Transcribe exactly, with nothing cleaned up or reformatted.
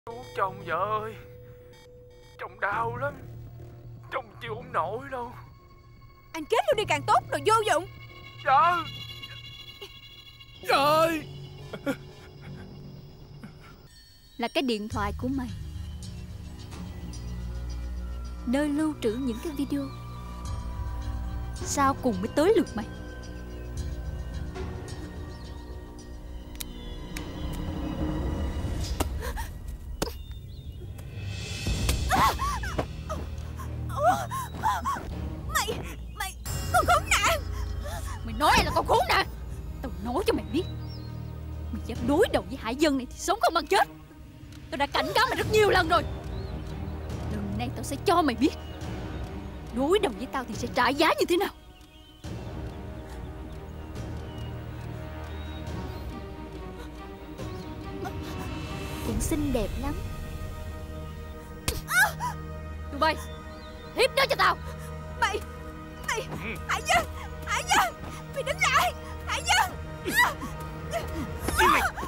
Cứu chồng vợ ơi, chồng đau lắm, chồng chịu không nổi đâu. Anh chết luôn đi càng tốt, đồ vô dụng. Vợ, vợ ơi. Là cái điện thoại của mày, nơi lưu trữ những cái video. Sao cùng mới tới lượt mày? Mày, mày, con khốn nạn. Mày nói ai là con khốn nạn? Tao nói cho mày biết, mày dám đối đầu với Hải Dân này thì sống không bằng chết. Tao đã cảnh cáo mày rất nhiều lần rồi. Lần này tao sẽ cho mày biết đối đầu với tao thì sẽ trả giá như thế nào. Cũng xinh đẹp lắm. Tụi bay, hiếp nó cho tao. Mày, mày, Hải Dân, Hải Dân, mày đứng lại, Hải Dân.